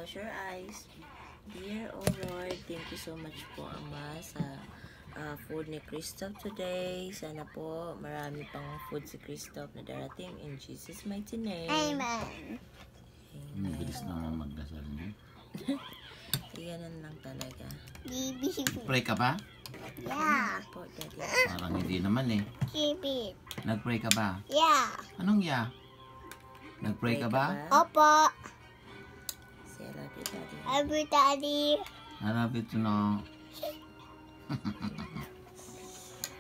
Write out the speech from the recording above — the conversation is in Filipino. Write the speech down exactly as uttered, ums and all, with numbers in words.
Close your eyes. Dear oh Lord, thank you so much po, Ama, sa uh, food ni Christoph today. Sana po marami pang food si Christoph na darating in Jesus' mighty name. Amen. Amen. Bilis naman magdasal niyo. Ganun lang talaga. Pray ka ba? Yeah. Po, Daddy. Parang hindi naman eh. Keep it. Nag-pray ka ba? Yeah. Anong ya? Nag-pray ka ba? Opo. Say I love you, Daddy. Every daddy. I love you to know.